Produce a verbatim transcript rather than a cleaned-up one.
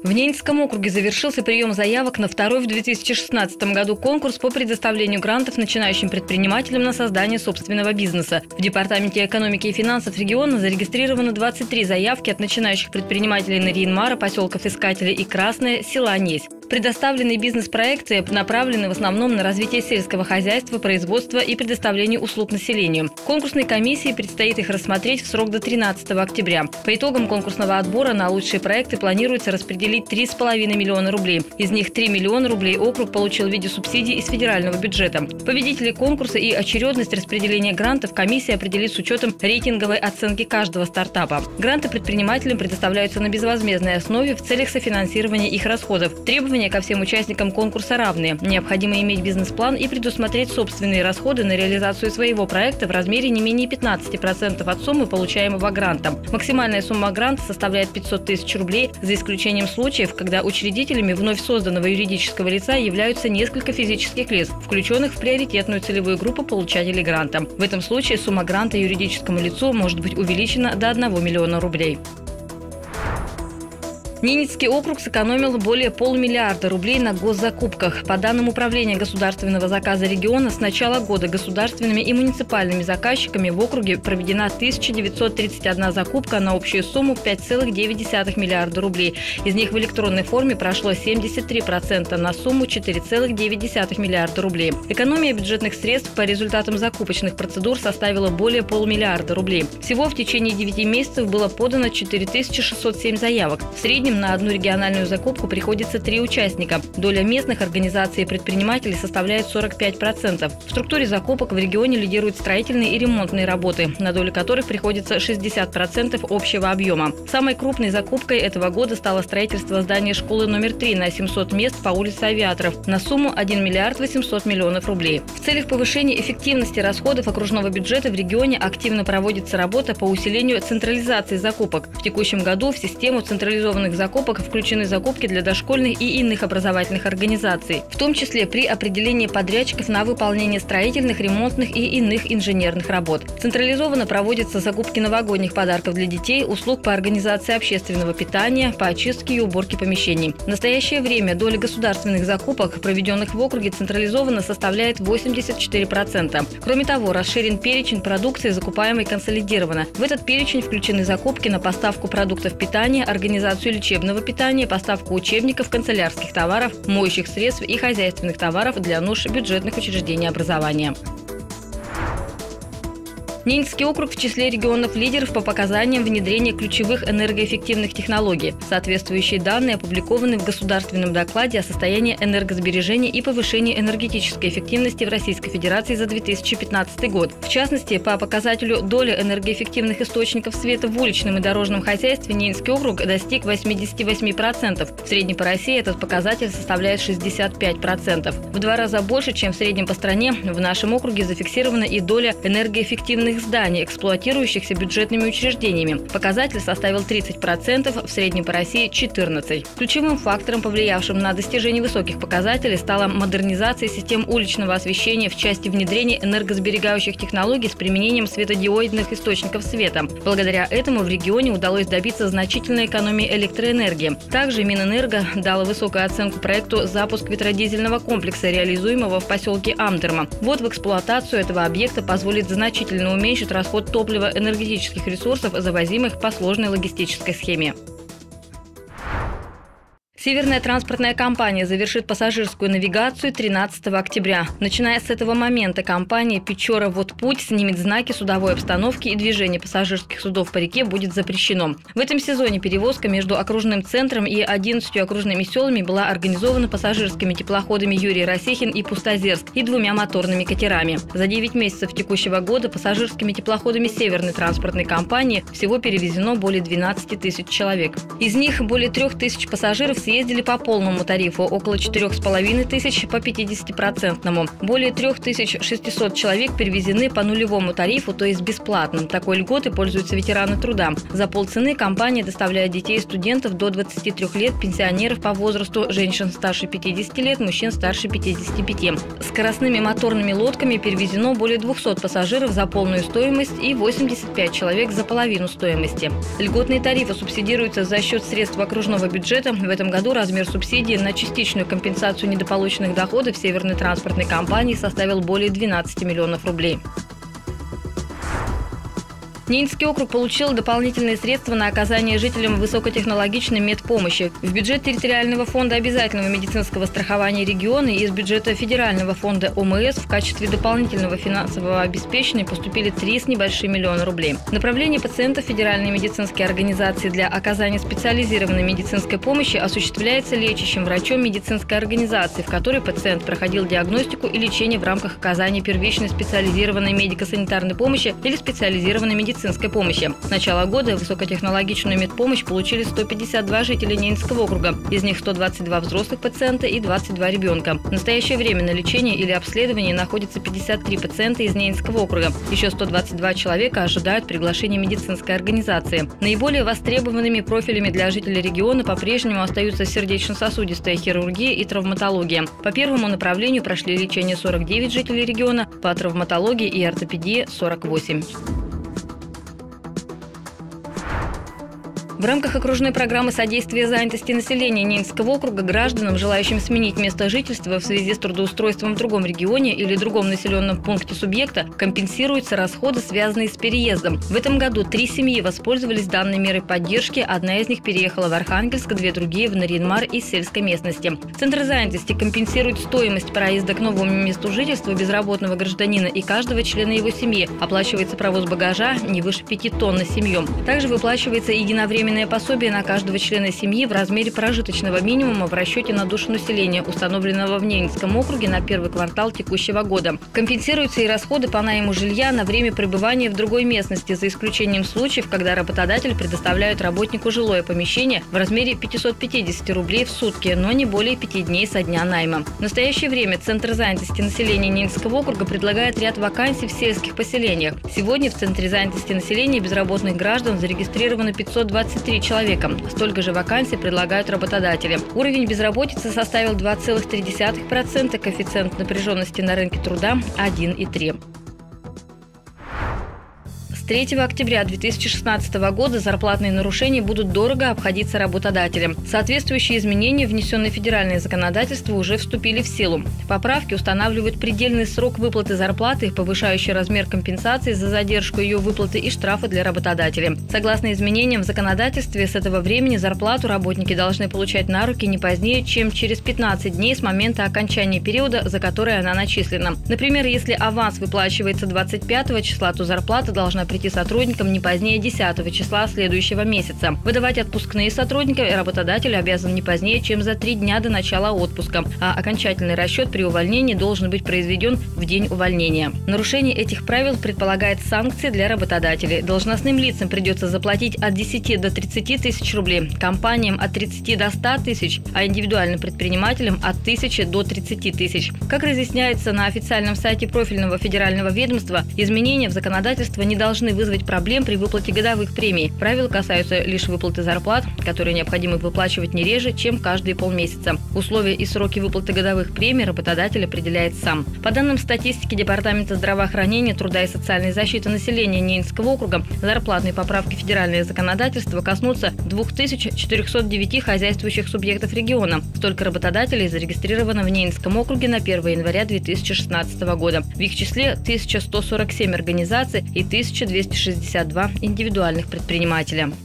В Ненецком округе завершился прием заявок на второй в две тысячи шестнадцатом году конкурс по предоставлению грантов начинающим предпринимателям на создание собственного бизнеса. В Департаменте экономики и финансов региона зарегистрировано двадцать три заявки от начинающих предпринимателей Нарьян-Мара, поселков Искатели и Красное, села Несь. Предоставленные бизнес-проекты направлены в основном на развитие сельского хозяйства, производства и предоставление услуг населению. Конкурсной комиссии предстоит их рассмотреть в срок до тринадцатого октября. По итогам конкурсного отбора на лучшие проекты планируется распределить три с половиной миллиона рублей. Из них три миллиона рублей округ получил в виде субсидий из федерального бюджета. Победителей конкурса и очередность распределения грантов комиссия определит с учетом рейтинговой оценки каждого стартапа. Гранты предпринимателям предоставляются на безвозмездной основе в целях софинансирования их расходов. Требования ко всем участникам конкурса равные. Необходимо иметь бизнес-план и предусмотреть собственные расходы на реализацию своего проекта в размере не менее пятнадцати процентов от суммы получаемого гранта. Максимальная сумма гранта составляет пятьсот тысяч рублей, за исключением случаев, когда учредителями вновь созданного юридического лица являются несколько физических лиц, включенных в приоритетную целевую группу получателей гранта. В этом случае сумма гранта юридическому лицу может быть увеличена до одного миллиона рублей. Ненецкий округ сэкономил более полумиллиарда рублей на госзакупках. По данным Управления государственного заказа региона, с начала года государственными и муниципальными заказчиками в округе проведена тысяча девятьсот тридцать одна закупка на общую сумму пять целых девять десятых миллиарда рублей. Из них в электронной форме прошло семьдесят три процента на сумму четыре целых девять десятых миллиарда рублей. Экономия бюджетных средств по результатам закупочных процедур составила более полумиллиарда рублей. Всего в течение девяти месяцев было подано четыре тысячи шестьсот семь заявок. В среднем на одну региональную закупку приходится три участника. Доля местных организаций и предпринимателей составляет сорок пять процентов. В структуре закупок в регионе лидируют строительные и ремонтные работы, на долю которых приходится шестьдесят процентов общего объема. Самой крупной закупкой этого года стало строительство здания школы номер три на семьсот мест по улице Авиаторов на сумму один миллиард восемьсот миллионов рублей. В целях повышения эффективности расходов окружного бюджета в регионе активно проводится работа по усилению централизации закупок. В текущем году в систему централизованных закупок закупок включены закупки для дошкольных и иных образовательных организаций, в том числе при определении подрядчиков на выполнение строительных, ремонтных и иных инженерных работ. Централизованно проводятся закупки новогодних подарков для детей, услуг по организации общественного питания, по очистке и уборке помещений. В настоящее время доля государственных закупок, проведенных в округе, централизованно составляет восемьдесят четыре процента. Кроме того, расширен перечень продукции, закупаемой консолидированно. В этот перечень включены закупки на поставку продуктов питания, организацию лечебных питания, поставку учебников, канцелярских товаров, моющих средств и хозяйственных товаров для нужд бюджетных учреждений образования. Ненецкий округ в числе регионов-лидеров по показаниям внедрения ключевых энергоэффективных технологий. Соответствующие данные опубликованы в государственном докладе о состоянии энергосбережения и повышении энергетической эффективности в Российской Федерации за две тысячи пятнадцатый год. В частности, по показателю доли энергоэффективных источников света в уличном и дорожном хозяйстве Ненецкий округ достиг восьмидесяти восьми процентов. В среднем по России этот показатель составляет шестьдесят пять процентов. В два раза больше, чем в среднем по стране, в нашем округе зафиксирована и доля энергоэффективных зданий, эксплуатирующихся бюджетными учреждениями. Показатель составил тридцать процентов, в среднем по России – четырнадцать процентов. Ключевым фактором, повлиявшим на достижение высоких показателей, стала модернизация систем уличного освещения в части внедрения энергосберегающих технологий с применением светодиодных источников света. Благодаря этому в регионе удалось добиться значительной экономии электроэнергии. Также Минэнерго дало высокую оценку проекту «Запуск ветродизельного комплекса», реализуемого в поселке Амдерма. Ввод в эксплуатацию этого объекта позволит значительно уменьшить уменьшит расход топлива, энергетических ресурсов, завозимых по сложной логистической схеме. Северная транспортная компания завершит пассажирскую навигацию тринадцатого октября. Начиная с этого момента компания «Печора Водпуть» снимет знаки судовой обстановки, и движение пассажирских судов по реке будет запрещено. В этом сезоне перевозка между окружным центром и одиннадцатью окружными селами была организована пассажирскими теплоходами «Юрий Росихин» и «Пустозерск» и двумя моторными катерами. За девять месяцев текущего года пассажирскими теплоходами Северной транспортной компании всего перевезено более двенадцати тысяч человек. Из них более трех тысяч пассажиров съездили ездили по полному тарифу, около четырёх с половиной тысяч по пятидесятипроцентному. Более трёх тысяч шестисот человек перевезены по нулевому тарифу, то есть бесплатным. Такой льготой пользуются ветераны труда. За полцены компания доставляет детей и студентов до двадцати трёх лет, пенсионеров по возрасту, женщин старше пятидесяти лет, мужчин старше пятидесяти пяти. Скоростными моторными лодками перевезено более двухсот пассажиров за полную стоимость и восемьдесят пять человек за половину стоимости. Льготные тарифы субсидируются за счет средств окружного бюджета. В этом году размер субсидии на частичную компенсацию недополученных доходов Северной транспортной компании составил более двенадцати миллионов рублей. Ненецкий округ получил дополнительные средства на оказание жителям высокотехнологичной медпомощи. В бюджет территориального фонда обязательного медицинского страхования региона и из бюджета федерального фонда ОМС в качестве дополнительного финансового обеспечения поступили три с небольшим миллиона рублей. Направление пациентов федеральной медицинской организации для оказания специализированной медицинской помощи осуществляется лечащим врачом медицинской организации, в которой пациент проходил диагностику и лечение в рамках оказания первичной специализированной медико-санитарной помощи или специализированной медицинской медицинской помощи. С начала года высокотехнологичную медпомощь получили сто пятьдесят два жителя Ненецкого округа. Из них сто двадцать два взрослых пациента и двадцать два ребенка. В настоящее время на лечении или обследовании находятся пятьдесят три пациента из Ненецкого округа. Еще сто двадцать два человека ожидают приглашения медицинской организации. Наиболее востребованными профилями для жителей региона по-прежнему остаются сердечно-сосудистая хирургия и травматология. По первому направлению прошли лечение сорок девять жителей региона, по травматологии и ортопедии – сорок восемь. В рамках окружной программы содействия занятости населения Ненецкого округа гражданам, желающим сменить место жительства в связи с трудоустройством в другом регионе или другом населенном пункте субъекта, компенсируются расходы, связанные с переездом. В этом году три семьи воспользовались данной мерой поддержки. Одна из них переехала в Архангельск, две другие – в Нарьян-Мар из сельской местности. Центр занятости компенсирует стоимость проезда к новому месту жительства безработного гражданина и каждого члена его семьи. Оплачивается провоз багажа не выше пяти тонн на семью. Также выплачивается единовременное пособие на каждого члена семьи в размере прожиточного минимума в расчете на душу населения, установленного в Ненецком округе на первый квартал текущего года. Компенсируются и расходы по найму жилья на время пребывания в другой местности, за исключением случаев, когда работодатель предоставляет работнику жилое помещение в размере пятисот пятидесяти рублей в сутки, но не более пяти дней со дня найма. В настоящее время Центр занятости населения Ненецкого округа предлагает ряд вакансий в сельских поселениях. Сегодня в Центре занятости населения безработных граждан зарегистрировано пятьсот двадцать три человека. Столько же вакансий предлагают работодатели. Уровень безработицы составил два целых три десятых процента, коэффициент напряженности на рынке труда – один и три десятых. С третьего октября две тысячи шестнадцатого года зарплатные нарушения будут дорого обходиться работодателям. Соответствующие изменения, внесенные в федеральное законодательство, уже вступили в силу. Поправки устанавливают предельный срок выплаты зарплаты, повышающий размер компенсации за задержку ее выплаты и штрафы для работодателя. Согласно изменениям в законодательстве, с этого времени зарплату работники должны получать на руки не позднее, чем через пятнадцать дней с момента окончания периода, за который она начислена. Например, если аванс выплачивается двадцать пятого числа, то зарплата должна прийти сотрудникам не позднее десятого числа следующего месяца. Выдавать отпускные сотрудникам работодатель обязан не позднее, чем за три дня до начала отпуска, а окончательный расчет при увольнении должен быть произведен в день увольнения. Нарушение этих правил предполагает санкции для работодателей. Должностным лицам придется заплатить от десяти до тридцати тысяч рублей, компаниям от тридцати до ста тысяч, а индивидуальным предпринимателям от тысячи до тридцати тысяч. Как разъясняется на официальном сайте профильного федерального ведомства, изменения в законодательство не должны вызвать проблем при выплате годовых премий. Правила касаются лишь выплаты зарплат, которые необходимо выплачивать не реже, чем каждые полмесяца. Условия и сроки выплаты годовых премий работодатель определяет сам. По данным статистики Департамента здравоохранения, труда и социальной защиты населения Ненецкого округа, зарплатные поправки федеральное законодательство коснутся двух тысяч четырёхсот девяти хозяйствующих субъектов региона. Столько работодателей зарегистрировано в Ненецком округе на первое января две тысячи шестнадцатого года. В их числе тысяча сто сорок семь организаций и тысяча двести шестьдесят два индивидуальных предпринимателя.